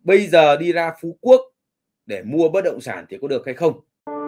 bây giờ đi ra Phú Quốc để mua bất động sản thì có được hay không?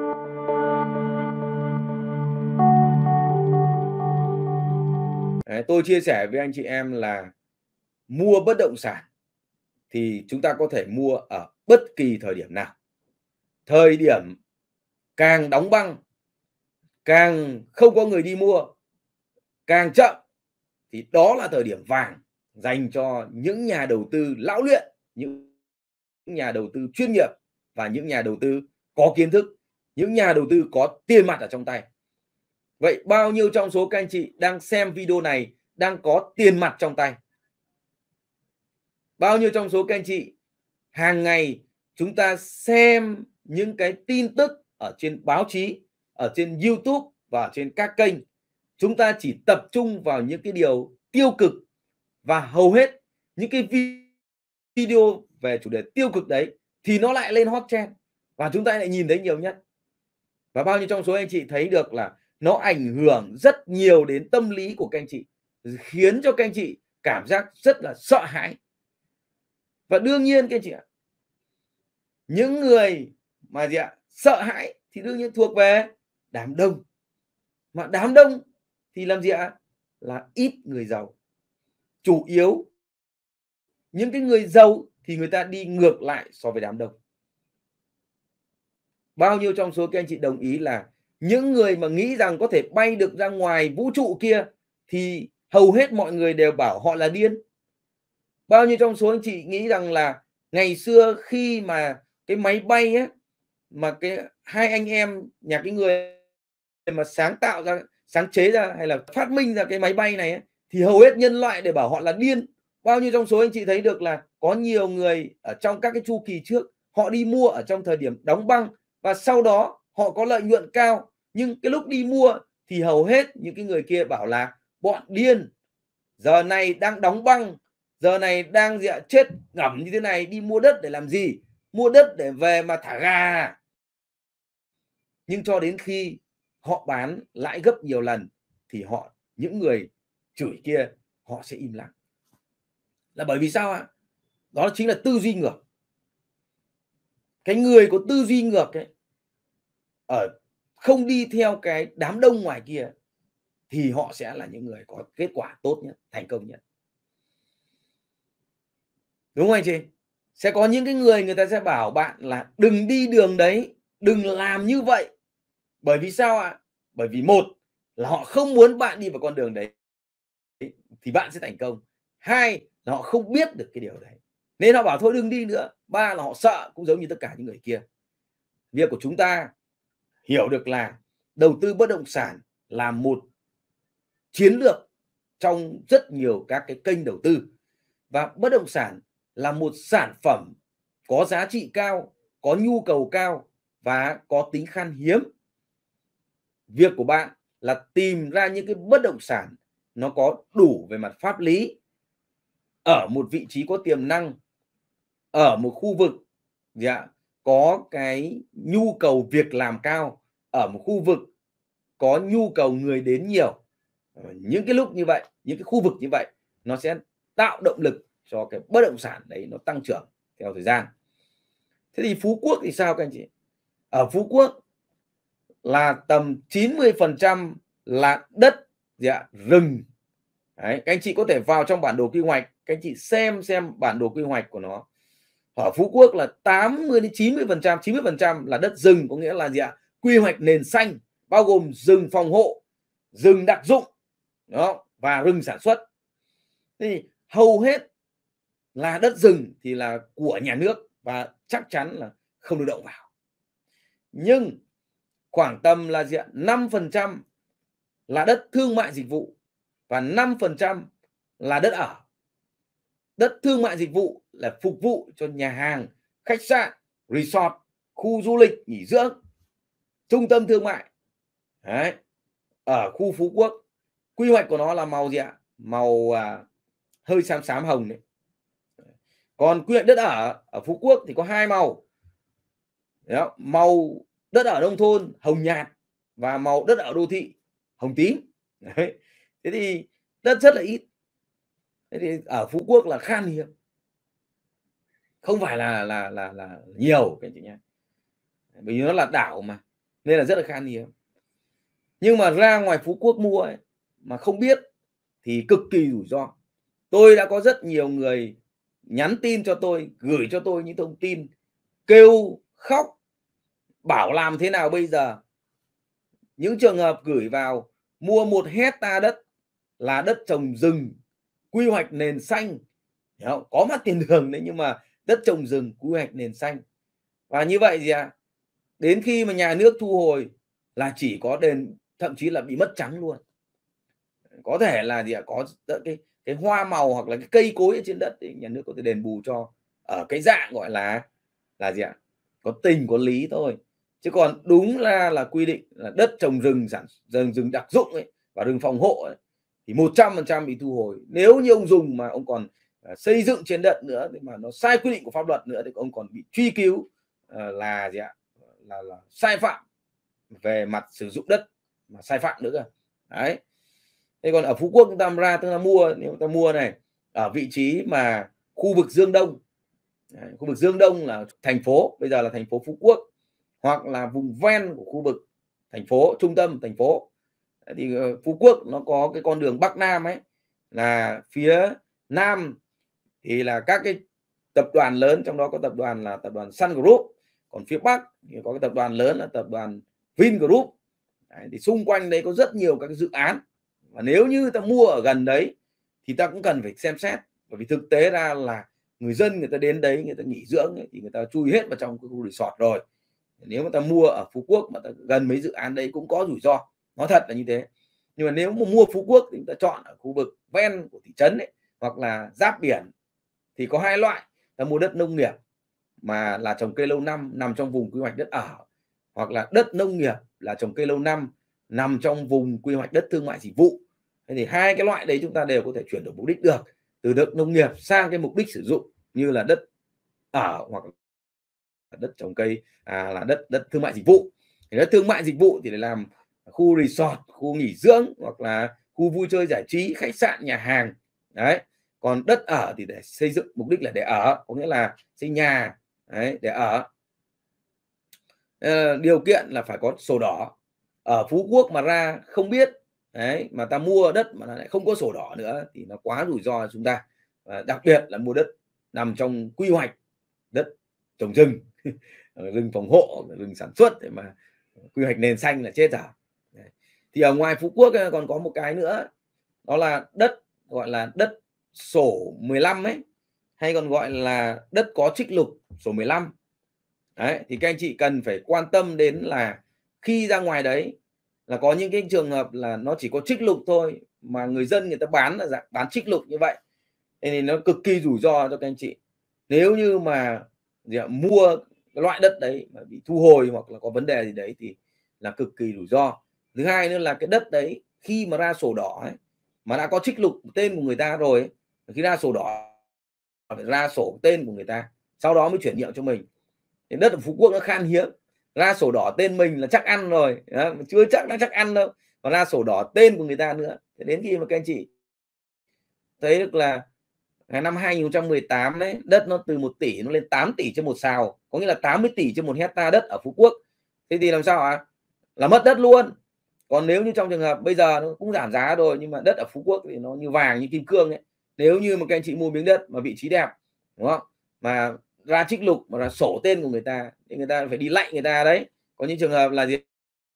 Đấy, tôi chia sẻ với anh chị em là mua bất động sản thì chúng ta có thể mua ở bất kỳ thời điểm nào. Thời điểm càng đóng băng, càng không có người đi mua, càng chậm thì đó là thời điểm vàng dành cho những nhà đầu tư lão luyện, những nhà đầu tư chuyên nghiệp và những nhà đầu tư có kiến thức, những nhà đầu tư có tiền mặt ở trong tay. Vậy bao nhiêu trong số các anh chị đang xem video này đang có tiền mặt trong tay? Bao nhiêu trong số các anh chị hàng ngày chúng ta xem những cái tin tức ở trên báo chí, ở trên YouTube và ở trên các kênh, chúng ta chỉ tập trung vào những cái điều tiêu cực và hầu hết những cái video về chủ đề tiêu cực đấy thì nó lại lên hot trend và chúng ta lại nhìn thấy nhiều nhất. Và bao nhiêu trong số anh chị thấy được là nó ảnh hưởng rất nhiều đến tâm lý của các anh chị, khiến cho các anh chị cảm giác rất là sợ hãi. Và đương nhiên các anh chị ạ, những người mà sợ hãi thì đương nhiên thuộc về đám đông. Mà đám đông thì làm gì ạ? Là ít người giàu. Chủ yếu những cái người giàu thì người ta đi ngược lại so với đám đông. Bao nhiêu trong số các anh chị đồng ý là những người mà nghĩ rằng có thể bay được ra ngoài vũ trụ kia thì hầu hết mọi người đều bảo họ là điên? Bao nhiêu trong số anh chị nghĩ rằng là ngày xưa khi mà cái máy bay ấy, mà cái hai anh em nhà cái người mà sáng chế ra hay là phát minh ra cái máy bay này ấy, thì hầu hết nhân loại đều bảo họ là điên. Bao nhiêu trong số anh chị thấy được là có nhiều người ở trong các cái chu kỳ trước họ đi mua ở trong thời điểm đóng băng và sau đó họ có lợi nhuận cao, nhưng cái lúc đi mua thì hầu hết những cái người kia bảo là bọn điên, giờ này đang đóng băng, giờ này đang chết ngẩm như thế này đi mua đất để làm gì, mua đất để về mà thả gà. Nhưng cho đến khi họ bán lãi gấp nhiều lần thì những người chửi kia họ sẽ im lặng. Là bởi vì sao ạ? Đó chính là tư duy ngược. Cái người có tư duy ngược ấy, không đi theo cái đám đông ngoài kia thì họ sẽ là những người có kết quả tốt nhất, thành công nhất. Đúng không anh chị? Sẽ có những cái người ta sẽ bảo bạn là đừng đi đường đấy, đừng làm như vậy. Bởi vì sao ạ? Bởi vì một là họ không muốn bạn đi vào con đường đấy thì bạn sẽ thành công. Hai là họ không biết được cái điều đấy nên họ bảo thôi đừng đi nữa. Ba là họ sợ, cũng giống như tất cả những người kia. Việc của chúng ta hiểu được là đầu tư bất động sản là một chiến lược trong rất nhiều các cái kênh đầu tư, và bất động sản là một sản phẩm có giá trị cao, có nhu cầu cao và có tính khan hiếm. Việc của bạn là tìm ra những cái bất động sản nó có đủ về mặt pháp lý, ở một vị trí có tiềm năng, ở một khu vực có cái nhu cầu việc làm cao, ở một khu vực có nhu cầu người đến nhiều. Những cái lúc như vậy, những cái khu vực như vậy nó sẽ tạo động lực cho cái bất động sản đấy nó tăng trưởng theo thời gian. Thế thì Phú Quốc thì sao các anh chị? Ở Phú Quốc là tầm 90% là đất rừng. Đấy, các anh chị có thể vào trong bản đồ quy hoạch, các anh chị xem bản đồ quy hoạch của nó. Ở Phú Quốc là 80 đến 90%, 90% là đất rừng, có nghĩa là quy hoạch nền xanh, bao gồm rừng phòng hộ, rừng đặc dụng đó và rừng sản xuất. Thì hầu hết là đất rừng thì là của nhà nước và chắc chắn là không được động vào. Nhưng khoảng tầm là 5% là đất thương mại dịch vụ và 5% là đất ở. Đất thương mại dịch vụ là phục vụ cho nhà hàng, khách sạn, resort, khu du lịch nghỉ dưỡng, trung tâm thương mại. Đấy. Ở khu Phú Quốc, quy hoạch của nó là màu màu hơi xám xám hồng đấy. Còn quy hoạch đất ở Phú Quốc thì có hai màu. Đó, màu đất ở nông thôn hồng nhạt và màu đất ở đô thị hồng tím. Đấy. Thế thì đất rất là ít. Thế thì ở Phú Quốc là khan hiếm. không phải là nhiều các anh chị nhé, bởi vì nó là đảo nên là rất là khan hiếm. Nhưng mà ra ngoài Phú Quốc mua ấy, mà không biết thì cực kỳ rủi ro. Tôi đã có rất nhiều người nhắn tin cho tôi, gửi cho tôi những thông tin kêu khóc, bảo làm thế nào bây giờ. Những trường hợp gửi vào mua 1 hecta đất là đất trồng rừng, quy hoạch nền xanh, có mặt tiền đường đấy, nhưng mà đất trồng rừng, quy hoạch nền xanh. Và như vậy gì ạ? Đến khi mà nhà nước thu hồi là chỉ có đền, thậm chí là bị mất trắng luôn. Có thể là gì ạ? Có cái hoa màu hoặc là cái cây cối ở trên đất thì nhà nước có thể đền bù cho ở cái dạng gọi là gì ạ? Có tình có lý thôi. Chứ còn đúng là quy định là đất trồng rừng, rừng đặc dụng ấy và rừng phòng hộ ấy, thì 100% bị thu hồi. Nếu như ông dùng mà ông còn xây dựng trên đất nữa thì mà nó sai quy định của pháp luật nữa thì ông còn bị truy cứu là gì ạ? Là sai phạm về mặt sử dụng đất mà sai phạm nữa cơ. Đấy. Thế còn ở Phú Quốc chúng ta ra tức là mua, nếu ta mua này ở vị trí mà khu vực Dương Đông. Đấy, khu vực Dương Đông là thành phố, bây giờ là thành phố Phú Quốc, hoặc là vùng ven của khu vực thành phố, trung tâm thành phố. Thì Phú Quốc nó có cái con đường Bắc Nam ấy, là phía Nam thì là các cái tập đoàn lớn, trong đó có tập đoàn là tập đoàn Sun Group, còn phía Bắc thì có cái tập đoàn lớn là tập đoàn Vingroup. Đấy, thì xung quanh đấy có rất nhiều các cái dự án, và nếu như ta mua ở gần đấy thì ta cũng cần phải xem xét, bởi vì thực tế ra là người dân người ta đến đấy người ta nghỉ dưỡng ấy, thì người ta chui hết vào trong cái khu resort rồi. Nếu mà ta mua ở Phú Quốc mà ta gần mấy dự án đấy cũng có rủi ro, nói thật là như thế. Nhưng mà nếu mà mua Phú Quốc thì ta chọn ở khu vực ven của thị trấn ấy, hoặc là giáp biển, thì có hai loại. Ta mua đất nông nghiệp mà là trồng cây lâu năm nằm trong vùng quy hoạch đất ở, hoặc là đất nông nghiệp là trồng cây lâu năm nằm trong vùng quy hoạch đất thương mại dịch vụ. Thế thì hai cái loại đấy chúng ta đều có thể chuyển đổi mục đích được, từ đất nông nghiệp sang cái mục đích sử dụng như là đất ở hoặc là đất trồng cây, là đất thương mại dịch vụ. Thì đất thương mại dịch vụ thì để làm khu resort, khu nghỉ dưỡng, hoặc là khu vui chơi giải trí, khách sạn, nhà hàng. Đấy. Còn đất ở thì để xây dựng, mục đích là để ở, có nghĩa là xây nhà đấy, để ở. Điều kiện là phải có sổ đỏ. Ở Phú Quốc mà ra không biết đấy, mà ta mua đất mà lại không có sổ đỏ nữa thì nó quá rủi ro cho chúng ta. Và đặc biệt là mua đất nằm trong quy hoạch đất trồng rừng, rừng phòng hộ, rừng sản xuất để mà quy hoạch nền xanh là chết rồi. Thì ở ngoài Phú Quốc còn có một cái nữa, đó là đất gọi là đất sổ 15 ấy, hay còn gọi là đất có trích lục sổ 15. Đấy, thì các anh chị cần phải quan tâm đến là khi ra ngoài đấy là có những cái trường hợp là nó chỉ có trích lục thôi, mà người dân người ta bán là dạng bán trích lục như vậy, thì nó cực kỳ rủi ro cho các anh chị. Nếu như mà mua cái loại đất đấy mà bị thu hồi hoặc là có vấn đề gì đấy thì là cực kỳ rủi ro. Thứ hai nữa là cái đất đấy khi mà ra sổ đỏ ấy, mà đã có trích lục tên của người ta rồi ấy, khi ra sổ đỏ phải ra sổ tên của người ta, sau đó mới chuyển nhượng cho mình. Thì đất ở Phú Quốc nó khan hiếm, ra sổ đỏ tên mình là chắc ăn rồi, đó, chưa chắc đã chắc ăn đâu, còn ra sổ đỏ tên của người ta nữa. Thế đến khi mà các anh chị thấy được là năm 2018 đấy, đất nó từ 1 tỷ nó lên 8 tỷ trên một sào, có nghĩa là 80 tỷ trên 1 hecta đất ở Phú Quốc. Thế thì làm sao ạ? Là mất đất luôn. Còn nếu như trong trường hợp bây giờ nó cũng giảm giá rồi, nhưng mà đất ở Phú Quốc thì nó như vàng như kim cương ấy. Nếu như mà các anh chị mua miếng đất mà vị trí đẹp, đúng không? Mà ra trích lục mà là sổ tên của người ta thì người ta phải đi lạy người ta đấy. Có những trường hợp là gì?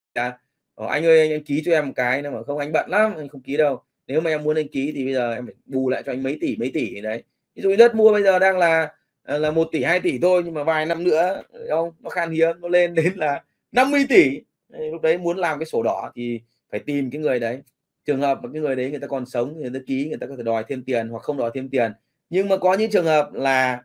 Anh ơi anh ký cho em một cái, mà không anh bận lắm, anh không ký đâu. Nếu mà em muốn anh ký thì bây giờ em phải bù lại cho anh mấy tỷ đấy. Ví dụ đất mua bây giờ đang là 1 tỷ 2 tỷ thôi, nhưng mà vài năm nữa không, nó khan hiếm, nó lên đến là 50 tỷ. Lúc đấy muốn làm cái sổ đỏ thì phải tìm cái người đấy. Trường hợp mà cái người đấy người ta còn sống, người ta ký, người ta có thể đòi thêm tiền hoặc không đòi thêm tiền. Nhưng mà có những trường hợp là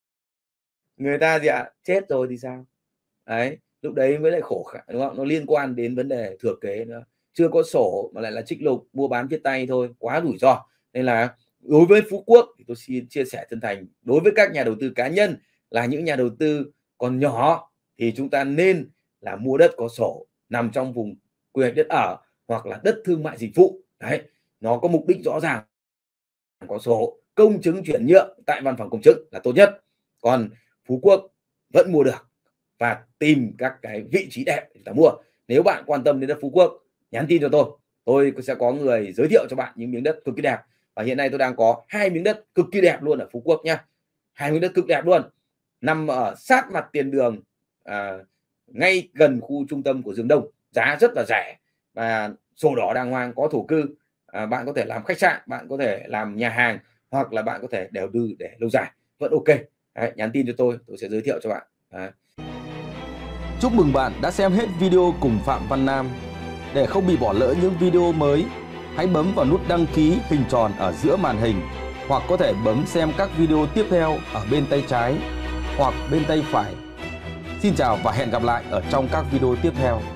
người ta chết rồi thì sao? Đấy, lúc đấy mới lại khổ, đúng không? Nó liên quan đến vấn đề thừa kế nữa. Chưa có sổ mà lại là trích lục, mua bán viết tay thôi, quá rủi ro. Nên là đối với Phú Quốc thì tôi xin chia sẻ chân thành, đối với các nhà đầu tư cá nhân là những nhà đầu tư còn nhỏ thì chúng ta nên là mua đất có sổ, nằm trong vùng quy hoạch đất ở hoặc là đất thương mại dịch vụ. Đấy, nó có mục đích rõ ràng, có sổ, công chứng chuyển nhượng tại văn phòng công chứng là tốt nhất. Còn Phú Quốc vẫn mua được và tìm các cái vị trí đẹp để chúng ta mua. Nếu bạn quan tâm đến đất Phú Quốc, nhắn tin cho tôi sẽ có người giới thiệu cho bạn những miếng đất cực kỳ đẹp. Và hiện nay tôi đang có 2 miếng đất cực kỳ đẹp luôn ở Phú Quốc nhá. 2 miếng đất cực đẹp luôn, nằm ở sát mặt tiền đường, ngay gần khu trung tâm của Dương Đông, giá rất là rẻ và sổ đỏ đàng hoàng, có thổ cư. Bạn có thể làm khách sạn, bạn có thể làm nhà hàng, hoặc là bạn có thể đầu tư để lâu dài vẫn ok. Đấy, nhắn tin cho tôi sẽ giới thiệu cho bạn. Đấy. Chúc mừng bạn đã xem hết video cùng Phạm Văn Nam. Để không bị bỏ lỡ những video mới, hãy bấm vào nút đăng ký hình tròn ở giữa màn hình, hoặc có thể bấm xem các video tiếp theo ở bên tay trái hoặc bên tay phải. Xin chào và hẹn gặp lại ở trong các video tiếp theo.